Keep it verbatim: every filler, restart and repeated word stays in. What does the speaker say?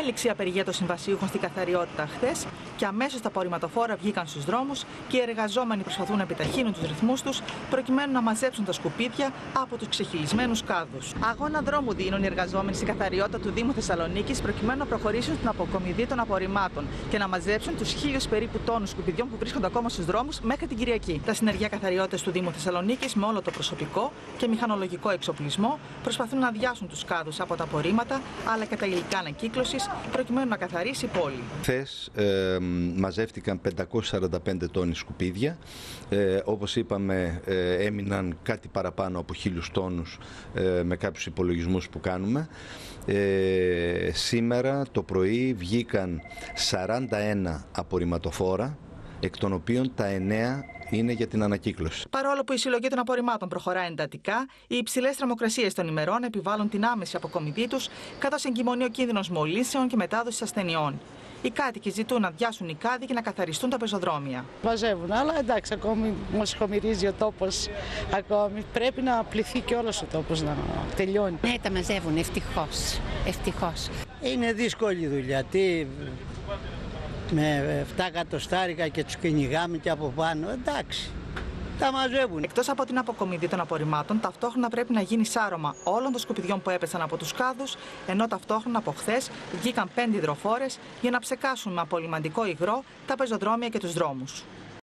Έληξε η απεργία των συμβασίουχων στην καθαριότητα χθες και αμέσως τα απορριμματοφόρα βγήκαν στους δρόμους και οι εργαζόμενοι προσπαθούν να επιταχύνουν τους ρυθμούς τους προκειμένου να μαζέψουν τα σκουπίδια από τους ξεχυλισμένους κάδους. Αγώνα δρόμου δίνουν οι εργαζόμενοι στην καθαριότητα του Δήμου Θεσσαλονίκης προκειμένου να προχωρήσουν στην αποκομιδή των απορριμμάτων και να μαζέψουν τους χίλιους περίπου τόνους σκουπιδιών που βρίσκονται ακόμα στους δρόμους μέχρι την Κυριακή. Τα συνεργεία καθαριότητας του Δήμου Θεσσαλονίκης με όλο το προσωπικό και μηχανολογικό εξοπλισμό προσπαθούν να αδειάσουν τους κάδους από τα απορρίμματα αλλά και τα υλικά ανακύκλωσης προκειμένου να καθαρίσει η πόλη. Χθες ε, μαζεύτηκαν πεντακόσιοι σαράντα πέντε τόνοι σκουπίδια. Ε, όπως είπαμε, ε, έμειναν κάτι παραπάνω από χίλιους τόνους ε, με κάποιους υπολογισμούς που κάνουμε. Ε, σήμερα το πρωί βγήκαν σαράντα ένα απορριμματοφόρα, εκ των οποίων τα εννέα είναι για την ανακύκλωση. Παρόλο που η συλλογή των απορριμμάτων προχωρά εντατικά, οι υψηλές θερμοκρασίες των ημερών επιβάλλουν την άμεση αποκομιδή τους, καθώς εγκυμονεί ο κίνδυνος μολύνσεων και μετάδοσης ασθενειών. Οι κάτοικοι ζητούν να αδειάσουν οι κάδοι και να καθαριστούν τα πεζοδρόμια. Μαζεύουν, αλλά εντάξει, ακόμη μας χωμηρίζει ο τόπος. Ακόμη πρέπει να πληθεί και όλος ο τόπος να τελειώνει. Ναι, τα μαζεύουν, ευτυχώς. Ευτυχώς. Είναι δύσκολη δουλειά. Τι... με επτά εκατοστάρικα και τους κυνηγάμε και από πάνω, εντάξει, τα μαζεύουν. Εκτός από την αποκομιδή των απορριμμάτων, ταυτόχρονα πρέπει να γίνει σάρωμα όλων των σκουπιδιών που έπεσαν από τους κάδους, ενώ ταυτόχρονα από χθες βγήκαν πέντε υδροφόρες για να ψεκάσουν με απολυμαντικό υγρό τα πεζοδρόμια και τους δρόμους.